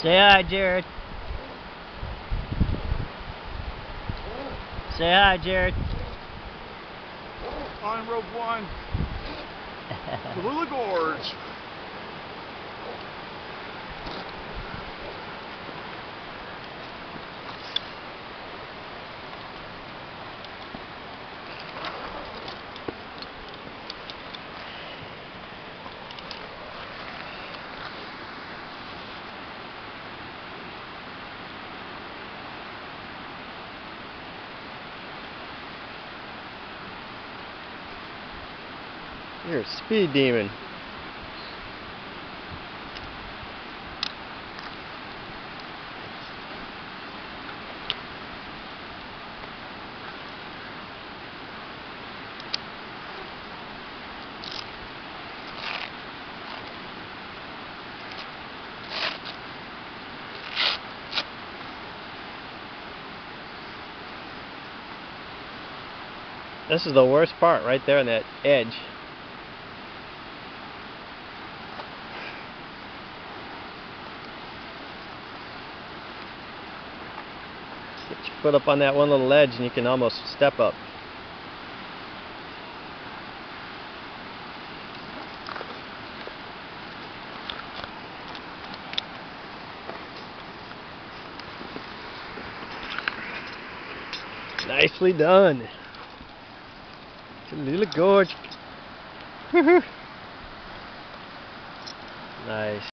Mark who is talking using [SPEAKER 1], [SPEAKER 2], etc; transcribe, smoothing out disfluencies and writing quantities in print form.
[SPEAKER 1] Say hi, Jared. Say hi, Jared.
[SPEAKER 2] On Rope 1, Tallulah Gorge.
[SPEAKER 1] You're a speed demon. This is the worst part right there on that edge. Get your foot up on that one little ledge and you can almost step up. Nicely done. Tallulah Gorge. Nice.